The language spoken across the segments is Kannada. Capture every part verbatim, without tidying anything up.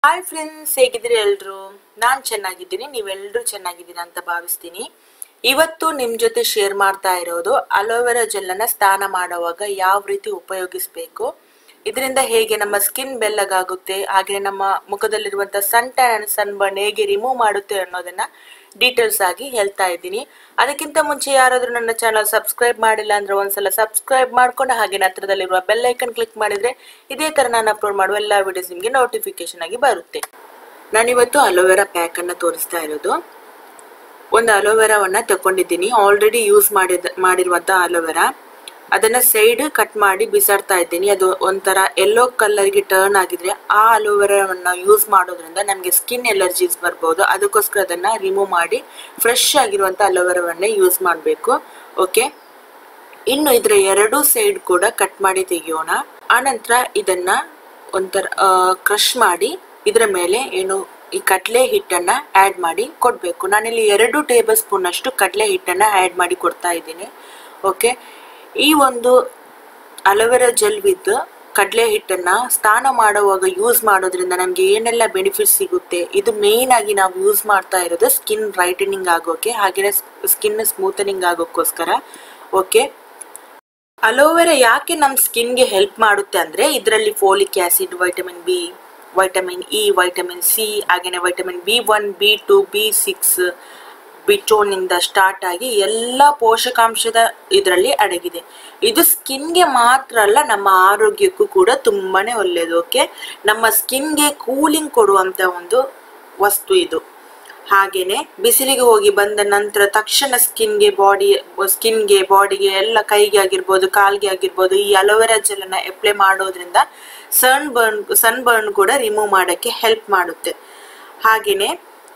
ಹಾಯ್ ಫ್ರೆಂಡ್ಸ್, ಹೇಗಿದ್ದೀರಿ ಎಲ್ಲರೂ? ನಾನು ಚೆನ್ನಾಗಿದ್ದೀನಿ, ನೀವೆಲ್ಲರೂ ಚೆನ್ನಾಗಿದ್ದೀರಾ ಅಂತ ಭಾವಿಸ್ತೀನಿ. ಇವತ್ತು ನಿಮ್ಮ ಜೊತೆ ಶೇರ್ ಮಾಡ್ತಾ ಇರೋದು ಅಲೋವೆರಾ ಜೆಲ್ಲನ್ನು ಸ್ನಾನ ಮಾಡುವಾಗ ಯಾವ ರೀತಿ ಉಪಯೋಗಿಸಬೇಕು, ಇದರಿಂದ ಹೇಗೆ ನಮ್ಮ ಸ್ಕಿನ್ ಬೆಳ್ಳಗಾಗುತ್ತೆ, ಹಾಗೆ ನಮ್ಮ ಮುಖದಲ್ಲಿರುವಂಥ sun tan and sun burn ಹೇಗೆ ರಿಮೂವ್ ಮಾಡುತ್ತೆ ಅನ್ನೋದನ್ನ ಡೀಟೇಲ್ಸ್ ಆಗಿ ಹೇಳ್ತಾ ಇದ್ದೀನಿ. ಅದಕ್ಕಿಂತ ಮುಂಚೆ ಯಾರಾದರೂ ನನ್ನ ಚಾನಲ್ ಸಬ್ಸ್ಕ್ರೈಬ್ ಮಾಡಿಲ್ಲ ಅಂದ್ರೆ ಒಂದ್ಸಲ ಸಬ್ಸ್ಕ್ರೈಬ್ ಮಾಡ್ಕೊಂಡು ಹಾಗೆ ಹತ್ರದಲ್ಲಿರುವ ಬೆಲ್ ಐಕನ್ ಕ್ಲಿಕ್ ಮಾಡಿದ್ರೆ ಇದೇ ತರ ನಾನು ಅಪ್ಲೋಡ್ ಮಾಡುವ ಎಲ್ಲ ವಿಡಿಯೋಸ್ ನಿಮಗೆ ನೋಟಿಫಿಕೇಶನ್ ಆಗಿ ಬರುತ್ತೆ. ನಾನಿವತ್ತು ಅಲೋವೆರಾ ಪ್ಯಾಕ್ ಅನ್ನ ತೋರಿಸ್ತಾ ಇರೋದು. ಒಂದು ಅಲೋವೆರಾವನ್ನ ತಗೊಂಡಿದ್ದೀನಿ, ಆಲ್ರೆಡಿ ಯೂಸ್ ಮಾಡಿದ ಮಾಡಿರುವಂತ ಅಲೋವೆರಾ. ಅದನ್ನ ಸೈಡ್ ಕಟ್ ಮಾಡಿ ಬಿಸಾಡ್ತಾ ಇದ್ದೀನಿ. ಅದು ಒಂಥರ ಯೆಲ್ಲೋ ಕಲರ್ಗೆ ಟರ್ನ್ ಆಗಿದ್ರೆ ಆ ಅಲೋವೆರಾವನ್ನ ಯೂಸ್ ಮಾಡೋದ್ರಿಂದ ನಮಗೆ ಸ್ಕಿನ್ ಎಲರ್ಜೀಸ್ ಬರ್ಬೋದು. ಅದಕ್ಕೋಸ್ಕರ ಅದನ್ನ ರಿಮೂವ್ ಮಾಡಿ ಫ್ರೆಶ್ ಆಗಿರುವಂತ ಅಲೋವೆರಾವನ್ನೇ ಯೂಸ್ ಮಾಡಬೇಕು. ಓಕೆ, ಇನ್ನು ಇದರ ಎರಡು ಸೈಡ್ ಕೂಡ ಕಟ್ ಮಾಡಿ ತೆಗಿಯೋಣ. ಆನಂತರ ಇದನ್ನ ಒಂಥರ ಕ್ರಶ್ ಮಾಡಿ ಇದರ ಮೇಲೆ ಏನು ಈ ಕಡಲೆ ಹಿಟ್ಟನ್ನ ಆ್ಯಡ್ ಮಾಡಿ ಕೊಡಬೇಕು. ನಾನಿಲ್ಲಿ ಎರಡು ಟೇಬಲ್ ಸ್ಪೂನ್ ಅಷ್ಟು ಕಡಲೆ ಹಿಟ್ಟನ್ನ ಆ್ಯಡ್ ಮಾಡಿ ಕೊಡ್ತಾ ಇದ್ದೀನಿ. ಓಕೆ, ಈ ಒಂದು ಅಲೋವೆರಾ ಜೆಲ್ ವಿತ್ ಕಡಲೆ ಹಿಟ್ಟನ್ನ ಸ್ನಾನ ಮಾಡುವಾಗ ಯೂಸ್ ಮಾಡೋದ್ರಿಂದ ನಮಗೆ ಏನೆಲ್ಲ ಬೆನಿಫಿಟ್ ಸಿಗುತ್ತೆ, ಇದು ಮೇನ್ ಆಗಿ ನಾವು ಯೂಸ್ ಮಾಡ್ತಾ ಇರೋದು ಸ್ಕಿನ್ ಬ್ರೈಟನಿಂಗ್ ಆಗೋಕೆ, ಹಾಗೆ ಸ್ಕಿನ್ ಸ್ಮೂತನಿಂಗ್ ಆಗೋಕ್ಕೋಸ್ಕರ. ಓಕೆ, ಅಲೋವೆರಾ ಯಾಕೆ ನಮ್ಮ ಸ್ಕಿನ್ಗೆ ಹೆಲ್ಪ್ ಮಾಡುತ್ತೆ ಅಂದರೆ ಇದರಲ್ಲಿ folic acid, vitamin B, vitamin E, vitamin C, ಹಾಗೆಯೇ vitamin B one, B two, B six, ಬಿಟೋನಿಂದ ಸ್ಟಾರ್ಟ್ ಆಗಿ ಎಲ್ಲ ಪೋಷಕಾಂಶದ ಇದರಲ್ಲಿ ಅಡಗಿದೆ. ಇದು ಸ್ಕಿನ್ಗೆ ಮಾತ್ರ ಅಲ್ಲ, ನಮ್ಮ ಆರೋಗ್ಯಕ್ಕೂ ಕೂಡ ತುಂಬಾನೇ ಒಳ್ಳೆಯದು. ಓಕೆ, ನಮ್ಮ ಸ್ಕಿನ್ಗೆ ಕೂಲಿಂಗ್ ಕೊಡುವಂತ ಒಂದು ವಸ್ತು ಇದು. ಹಾಗೇನೆ ಬಿಸಿಲಿಗೆ ಹೋಗಿ ಬಂದ ನಂತರ ತಕ್ಷಣ ಸ್ಕಿನ್ಗೆ ಬಾಡಿ ಸ್ಕಿನ್ಗೆ ಬಾಡಿಗೆ ಎಲ್ಲ ಕೈಗೆ ಆಗಿರ್ಬೋದು, ಕಾಲ್ಗೆ ಆಗಿರ್ಬೋದು ಈ ಅಲೋವೆರಾ ಜೆಲ್ ಅನ್ನ ಅಪ್ಲೈ ಮಾಡೋದ್ರಿಂದ ಸನ್ ಬರ್ನ್ ಸನ್ ಬರ್ನ್ ಕೂಡ ರಿಮೂವ್ ಮಾಡೋಕ್ಕೆ ಹೆಲ್ಪ್ ಮಾಡುತ್ತೆ. ಹಾಗೇನೆ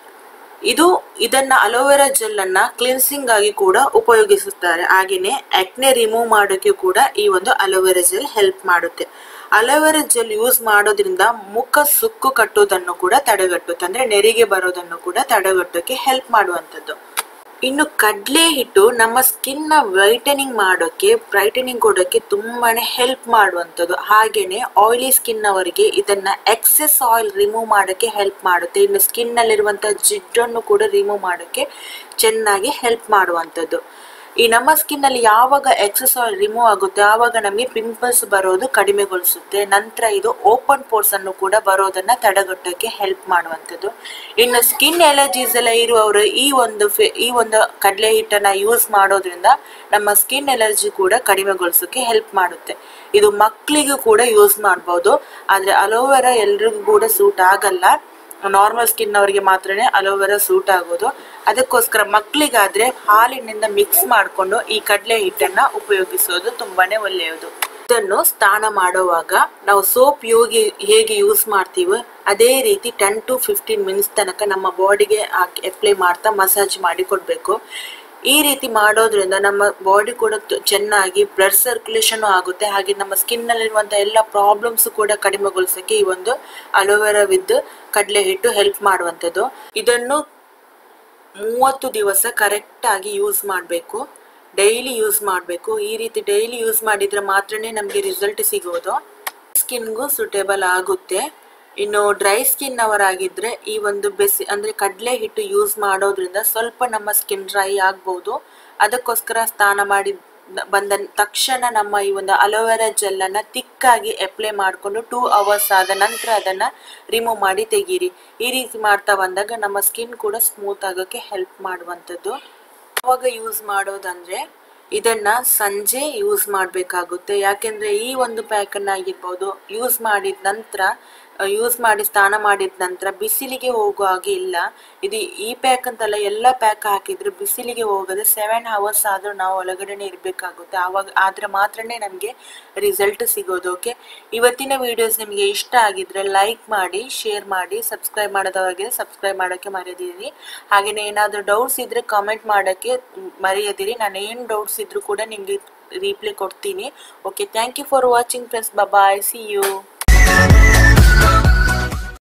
ಇದು ಇದನ್ನ ಅಲೋವೆರಾ ಜೆಲ್ ಅನ್ನ ಕ್ಲಿನ್ಸಿಂಗ್ ಆಗಿ ಕೂಡ ಉಪಯೋಗಿಸುತ್ತಾರೆ. ಹಾಗೇನೆ ಆಕ್ನೆ ರಿಮೂವ್ ಮಾಡೋಕೆ ಕೂಡ ಈ ಒಂದು ಅಲೋವೆರಾ ಜೆಲ್ ಹೆಲ್ಪ್ ಮಾಡುತ್ತೆ. ಅಲೋವೆರಾ ಜೆಲ್ ಯೂಸ್ ಮಾಡೋದ್ರಿಂದ ಮುಖ ಸುಕ್ಕು ಕಟ್ಟೋದನ್ನು ಕೂಡ ತಡೆಗಟ್ಟುತ್ತೆ, ಅಂದ್ರೆ ನೆರಿಗೆ ಬರೋದನ್ನು ಕೂಡ ತಡೆಗಟ್ಟೋಕೆ ಹೆಲ್ಪ್ ಮಾಡುವಂಥದ್ದು. ಇನ್ನು ಕಡಲೆ ಹಿಟ್ಟು ನಮ್ಮ ಸ್ಕಿನ್ ನ ವೈಟನಿಂಗ್ ಮಾಡೋಕೆ, ಬ್ರೈಟನಿಂಗ್ ಕೊಡೋಕೆ ತುಂಬಾನೇ ಹೆಲ್ಪ್ ಮಾಡುವಂಥದ್ದು. ಹಾಗೇನೆ ಆಯಿಲಿ ಸ್ಕಿನ್ ಅವರಿಗೆ ಇದನ್ನ ಎಕ್ಸೆಸ್ ಆಯಿಲ್ ರಿಮೂವ್ ಮಾಡೋಕೆ ಹೆಲ್ಪ್ ಮಾಡುತ್ತೆ. ಇನ್ನು ಸ್ಕಿನ್ ನಲ್ಲಿರುವಂತಹ ಜಿಡ್ಡನ್ನು ಕೂಡ ರಿಮೂವ್ ಮಾಡೋಕೆ ಚೆನ್ನಾಗಿ ಹೆಲ್ಪ್ ಮಾಡುವಂಥದ್ದು. ಈ ನಮ್ಮ ಸ್ಕಿನ್ ಅಲ್ಲಿ ಯಾವಾಗ ಎಕ್ಸೆಸ್ ಆಯಿಲ್ ರಿಮೂವ್ ಆಗುತ್ತೆ ಆವಾಗ ನಮಗೆ ಪಿಂಪಲ್ಸ್ ಬರೋದು ಕಡಿಮೆಗೊಳಿಸುತ್ತೆ. ನಂತರ ಇದು ಓಪನ್ ಪೋರ್ಸ್ ಅನ್ನು ಕೂಡ ಬರೋದನ್ನ ತಡೆಗಟ್ಟೋಕೆ ಹೆಲ್ಪ್ ಮಾಡುವಂಥದ್ದು. ಇನ್ನು ಸ್ಕಿನ್ ಎಲರ್ಜೀಸ್ ಎಲ್ಲ ಇರುವವರು ಈ ಒಂದು ಈ ಒಂದು ಕಡಲೆ ಹಿಟ್ಟನ್ನ ಯೂಸ್ ಮಾಡೋದ್ರಿಂದ ನಮ್ಮ ಸ್ಕಿನ್ ಎಲರ್ಜಿ ಕೂಡ ಕಡಿಮೆಗೊಳಿಸೋಕೆ ಹೆಲ್ಪ್ ಮಾಡುತ್ತೆ. ಇದು ಮಕ್ಕಳಿಗೂ ಕೂಡ ಯೂಸ್ ಮಾಡಬಹುದು, ಆದ್ರೆ ಅಲೋವೆರಾ ಎಲ್ರಿಗೂ ಕೂಡ ಸೂಟ್ ಆಗಲ್ಲ. ನಾರ್ಮಲ್ ಸ್ಕಿನ್ ಅವರಿಗೆ ಮಾತ್ರನೇ ಅಲೋವೆರಾ ಸೂಟ್ ಆಗೋದು. ಅದಕ್ಕೋಸ್ಕರ ಮಕ್ಕಳಿಗಾದ್ರೆ ಹಾಲಿನಿಂದ ಮಿಕ್ಸ್ ಮಾಡಿಕೊಂಡು ಈ ಕಡಲೆ ಹಿಟ್ಟನ್ನ ಉಪಯೋಗಿಸೋದು ತುಂಬಾನೇ ಒಳ್ಳೆಯದು. ಇದನ್ನು ಸ್ನಾನ ಮಾಡುವಾಗ ನಾವು ಸೋಪ್ ಯೋಗಿ ಹೇಗೆ ಯೂಸ್ ಮಾಡ್ತೀವೋ ಅದೇ ರೀತಿ ಟೆನ್ ಟು ಫಿಫ್ಟೀನ್ ಮಿನಿಟ್ಸ್ ತನಕ ನಮ್ಮ ಬಾಡಿಗೆ ಅಪ್ಲೈ ಮಾಡ್ತಾ ಮಸಾಜ್ ಮಾಡಿ ಕೊಡ್ಬೇಕು. ಈ ರೀತಿ ಮಾಡೋದ್ರಿಂದ ನಮ್ಮ ಬಾಡಿ ಕೂಡ ಚೆನ್ನಾಗಿ ಬ್ಲಡ್ ಸರ್ಕ್ಯುಲೇಷನ್ ಆಗುತ್ತೆ. ಹಾಗೆ ನಮ್ಮ ಸ್ಕಿನ್ ನಲ್ಲಿರುವಂತಹ ಎಲ್ಲ ಪ್ರಾಬ್ಲಮ್ಸ್ ಕೂಡ ಕಡಿಮೆಗೊಳಿಸಕ್ಕೆ ಈ ಒಂದು ಅಲೋವೆರಾ ವಿತ್ ಕಡಲೆ ಹಿಟ್ಟು ಹೆಲ್ಪ್ ಮಾಡುವಂಥದ್ದು. ಇದನ್ನು ಮೂವತ್ತು ದಿವಸ ಕರೆಕ್ಟ್ ಆಗಿ ಯೂಸ್ ಮಾಡಬೇಕು, ಡೈಲಿ ಯೂಸ್ ಮಾಡಬೇಕು. ಈ ರೀತಿ ಡೈಲಿ ಯೂಸ್ ಮಾಡಿದ್ರೆ ಮಾತ್ರನೇ ನಮಗೆ ರಿಸಲ್ಟ್ ಸಿಗೋದು, ಸ್ಕಿನ್ಗೂ ಸೂಟೇಬಲ್ ಆಗುತ್ತೆ. ಇನ್ನು ಡ್ರೈ ಸ್ಕಿನ್ ಅವರಾಗಿದ್ರೆ ಈ ಒಂದು ಬೆಸಿ ಅಂದ್ರೆ ಕಡಲೆ ಹಿಟ್ಟು ಯೂಸ್ ಮಾಡೋದ್ರಿಂದ ಸ್ವಲ್ಪ ನಮ್ಮ ಸ್ಕಿನ್ ಡ್ರೈ ಆಗ್ಬಹುದು. ಅದಕ್ಕೋಸ್ಕರ ಸ್ನಾನ ಮಾಡಿ ಬಂದ ತಕ್ಷಣ ನಮ್ಮ ಈ ಒಂದು ಅಲೋವೆರಾ ಜೆಲ್ ಅನ್ನ ತಿಕ್ಕಾಗಿ ಅಪ್ಲೈ ಮಾಡಿಕೊಂಡು ಟೂ ಅವರ್ಸ್ ಆದ ನಂತರ ಅದನ್ನ ರಿಮೂವ್ ಮಾಡಿ ತೆಗೀರಿ. ಈ ರೀತಿ ಮಾಡ್ತಾ ಬಂದಾಗ ನಮ್ಮ ಸ್ಕಿನ್ ಕೂಡ ಸ್ಮೂತ್ ಆಗೋಕೆ ಹೆಲ್ಪ್ ಮಾಡುವಂಥದ್ದು. ಅವಾಗ ಯೂಸ್ ಮಾಡೋದಂದ್ರೆ ಇದನ್ನ ಸಂಜೆ ಯೂಸ್ ಮಾಡಬೇಕಾಗುತ್ತೆ. ಯಾಕೆಂದ್ರೆ ಈ ಒಂದು ಪ್ಯಾಕ್ ಅನ್ನ ಆಗಿರ್ಬೋದು ಯೂಸ್ ಮಾಡಿದ ನಂತರ ಯೂಸ್ ಮಾಡಿ ಸ್ನಾನ ಮಾಡಿದ ನಂತರ ಬಿಸಿಲಿಗೆ ಹೋಗೋ ಹಾಗೆ ಇಲ್ಲ. ಇದು ಈ ಪ್ಯಾಕ್ ಅಂತಲ್ಲ, ಎಲ್ಲ ಪ್ಯಾಕ್ ಹಾಕಿದ್ರೆ ಬಿಸಿಲಿಗೆ ಹೋಗದೆ ಸೆವೆನ್ ಅವರ್ಸ್ ಆದ್ರೂ ನಾವು ಒಳಗಡೆನೆ ಇರಬೇಕಾಗುತ್ತೆ. ಆವಾಗ ಆದ್ರೆ ಮಾತ್ರನೇ ನಮಗೆ ರಿಸಲ್ಟ್ ಸಿಗೋದು. ಓಕೆ, ಇವತ್ತಿನ ವಿಡಿಯೋಸ್ ನಿಮಗೆ ಇಷ್ಟ ಆಗಿದ್ರೆ ಲೈಕ್ ಮಾಡಿ, ಶೇರ್ ಮಾಡಿ, ಸಬ್ಸ್ಕ್ರೈಬ್ ಮಾಡೋದವರಿಗೆ ಸಬ್ಸ್ಕ್ರೈಬ್ ಮಾಡೋಕ್ಕೆ ಮರೆಯದಿರಿ. ಹಾಗೆಯೇ ಏನಾದರೂ ಡೌಟ್ಸ್ ಇದ್ರೆ ಕಾಮೆಂಟ್ ಮಾಡೋಕ್ಕೆ ಮರೆಯದಿರಿ. ನಾನು ಏನು ಡೌಟ್ಸ್ ಇದ್ರೂ ಕೂಡ ನಿಮಗೆ ರಿಪ್ಲೈ ಕೊಡ್ತೀನಿ. Okay, thank you for watching friends. Bye, see you.